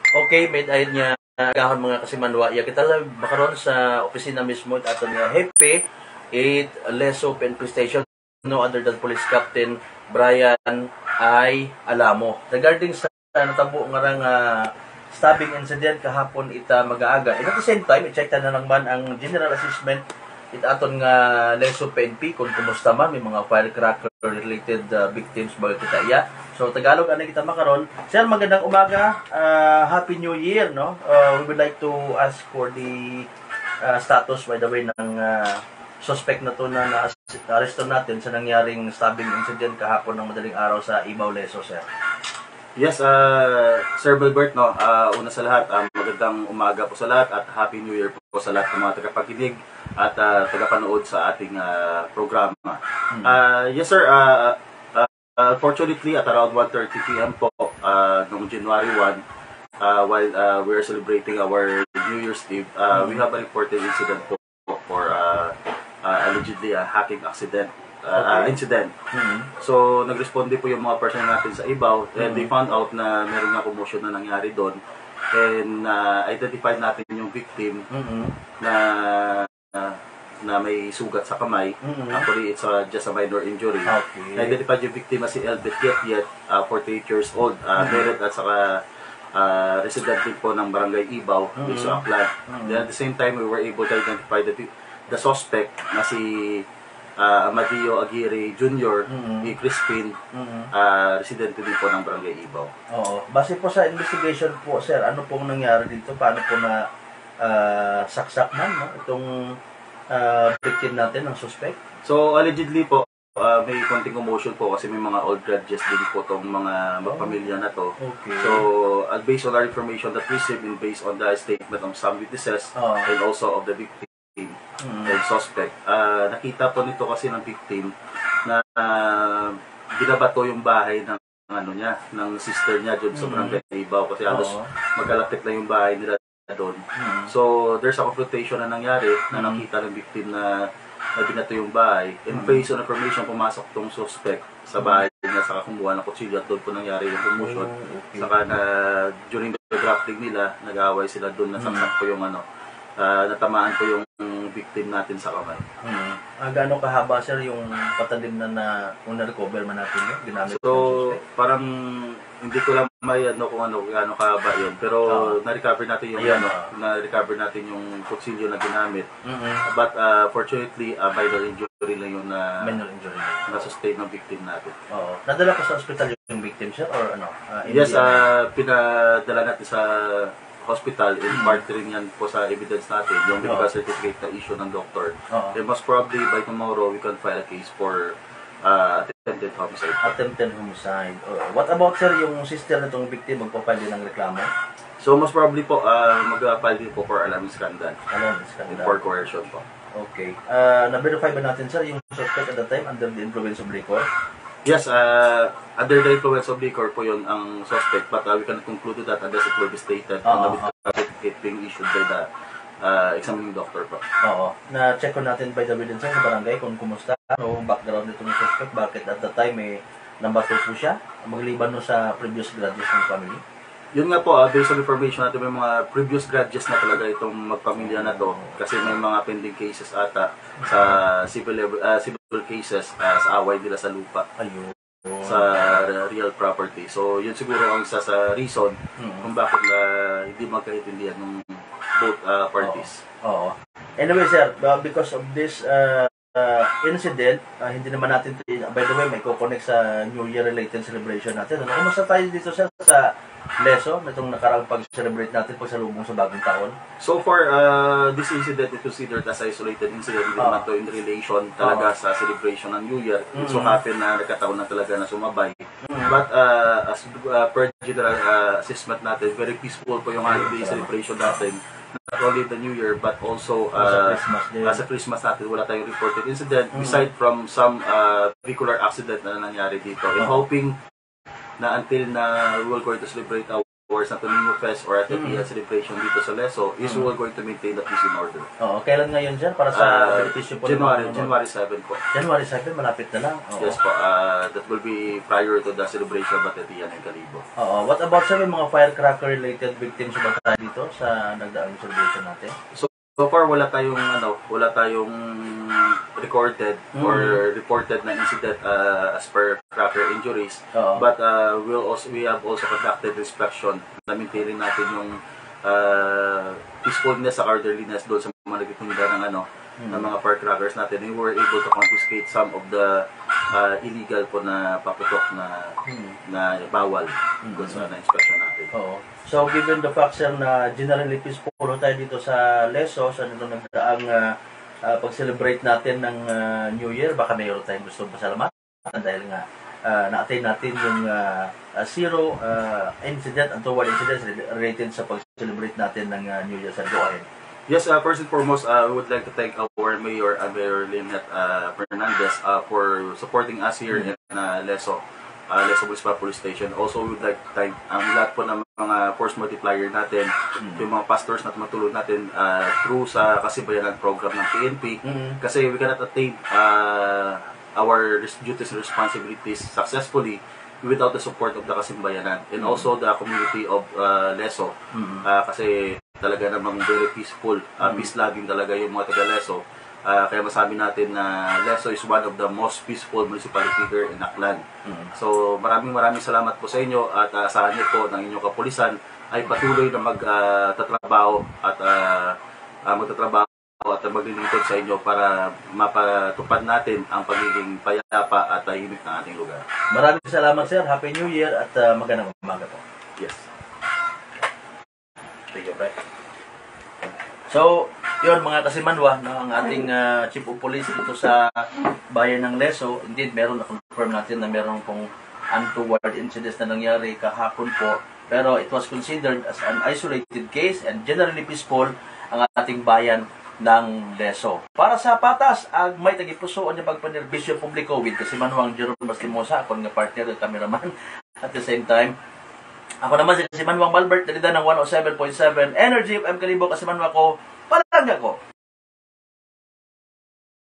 Okay, made ayun niya agahon mga kasimanwa. Ya kita lang makaroon sa opisina mismo at aton nga hepe it Leso PNP Station no other than Police Captain Brian I. Alamo. Regarding sa natabo nga rang stabbing incident kahapon ita mag-aaga. And at the same time, i-check na naman ang general assessment it aton nga Leso PNP kung kumusta man may mga firecracker related victims ba kita iya. So Tagalog ano kita makaron. Sir, magandang umaga. Happy New Year, no? We would like to ask for the status by the way ng suspect na to na na-arresto natin sa nangyaring stabbing incident kahapon ng madaling araw sa Ibaw, Leso, sir. Yes, Sir Bilbert, no, una sa lahat, magandang umaga po sa lahat at Happy New Year po sa lahat ng mga tagapakinig at tagapanood sa ating programa. Yes sir, fortunately at around 1:30 p.m. po noong January 1, while we are celebrating our New Year's Eve, we have a reported incident po for allegedly a hacking accident. Incident. So, nagresponde po yung mga personnel natin sa Ibaw and they found out na meron nga commotion na nangyari doon and identified natin yung victim na may sugat sa kamay. Actually, it's just a minor injury. Na-identified yung victim na si Elbet Yet, 48 years old, married at saka resident din po ng Barangay Ibaw, Luso Aklan. Then at the same time, we were able to identify the suspect na si Amadio Aguirre Jr., Crispin, residente din po ng Barangay Ibaw. Oo. Base po sa investigation po, sir, ano pong nangyari dito? Paano po na saksak man, no? Itong victim natin, ng suspect? So, allegedly po, may konting commotion po kasi may mga old grudges din po itong mga pamilya na to. Okay. So, based on our information that we received and based on the statement of some witnesses and also of the victim, and suspect, nakita po nito kasi ng victim na binabato yung bahay ng ng sister niya doon sa Barangay Ibaw kasi halos magkalapit na yung bahay nila doon. So there's a confrontation na nangyari na nakita ng victim na binato yung bahay and based on information pumasok tong suspect sa bahay niya saka kumuha ng kutsilyo at doon po nangyari yung commotion. Saka na during the drafting nila nag-aaway sila doon, nasaksak po yung natamaan po yung victim natin sa kamay. Gaano kahaba sir yung patalim na kung na-recover man natin yun? Ginamit so, parang hindi ko lang may kung gaano kahaba yun. Pero na-recover natin yung na-recover natin yung kutsilyo na ginamit. But fortunately, minor injury lang yung na-sustain ng victim natin. Nadala pa sa hospital yung victim sir or ano? Yes, pinadala natin sa hospital and part rin yan po sa evidence natin, yung medical certificate na issue ng doctor. And most probably by tomorrow we can file a case for attempted homicide. Attempted homicide. What about sir yung sister na itong victim magpapile din ng reklamo? So most probably po mag-file din po for alarming scandal. Alarming scandal. And for coercion po. Okay. Na-verify ba natin sir yung suspect at the time under the influence of liquor? Yes, under the influence of liquor po yun ang suspect, but we can conclude that unless it will be stated on the certificate being issued by the examining doctor po. Na-check ko natin by the witness sa barangay kung kumusta, ano background nitong suspect, bakit at the time nambato po siya, magliban no sa previous grudges ng family? Yun nga po, based on information natin, may mga previous grudges na talaga itong magpamilya na to kasi may mga pending cases ata sa civil cases sa away nila sa lupa. Sa real property. So, yun siguro ang isa sa reason kung bakit hindi magkaintindihan ng both parties. Anyway, sir, because of this incident, hindi naman natin, by the way, may kukonek sa New Year related celebration natin. Kumusta tayo dito sir sa Leso, itong nakaraang pag-celebrate natin pagsalubong sa bagong taon? So far, this incident is considered as isolated incident, hindi naman to in relation talaga sa celebration ng New Year. So happen na nagkataon na talaga na sumabay. But as per general assessment natin, very peaceful po yung holiday celebration natin. Not only the New Year, but also as a Christmas natin, wala tayong reported incident, aside from some vehicular accident na nangyari dito. And hoping na until na we will going to celebrate our or Santo Niño Fest or at the Tiyan celebration dito sa Leso is we are going to maintain the peace in order. Oo, kailan ngayon dyan? Para sa benepisyo po January 7 po. January 7, malapit na lang. Oo. Yes po, that will be prior to the celebration of Batetian and Calibo. Oo, what about sa mga firecracker related victims ba tayo dito sa nagdaang celebration natin? So far wala tayong recorded or reported na incident as per cracker injuries. But we have also conducted inspection na maintain natin yung peacefulness sa orderliness doon sa mga nagtitinda ng mga firecrackers natin. We were able to confiscate some of the illegal po na paputok na bawal doon sa na-inspection natin. Oo. So, given the fact sir na generally peaceful tayo dito sa Leso, sa nagdaang pag-celebrate natin ng New Year, baka mayroon tayong gusto pasalamatan dahil nga na-attain natin yung zero incident and toward incidents related sa pag-celebrate natin ng New Year. Sir, go ahead. Yes, first and foremost, I would like to thank our Mayor, Mayor Lynette Fernandez for supporting us here in Leso Municipal Police Station. Also, we would like to thank lahat po ng mga force multiplier natin, yung mga pastors na tumutulong natin through sa Kasibayanan program ng PNP. Kasi we cannot attain our duties and responsibilities successfully without the support of the Kasimbayanan and also the community of Leso. Kasi talaga namang very peaceful, peace loving talaga yung mga taga Leso. Kaya masabi natin na Leso is one of the most peaceful municipality here in Aklan. So maraming salamat po sa inyo at asahan niyo po ng inyong kapulisan ay patuloy na magtatrabaho at maglilingkod sa inyo para mapatupad natin ang pagiging payapa at tahimik ng ating lugar. Maraming salamat sir. Happy New Year at magandang umaga po. Yes. Thank you, Brett. So, yun mga kasimanwa ng ating Chief of Police dito sa bayan ng Leso. Indeed, meron na-confirm natin na meron pong untoward incidents na nangyari kahapon po. Pero it was considered as an isolated case and generally peaceful ang ating bayan ng Leso. Para sa patas, may tagipusoon niya pagpanerbisyo publiko with kasimanwang Jerome Bastimosa, ako nga partner at cameraman at the same time. Ako naman si Manwang Balbert, dalida ng 107.7 Energy of M. Calibo, Kasimanwa ko, palangga ko.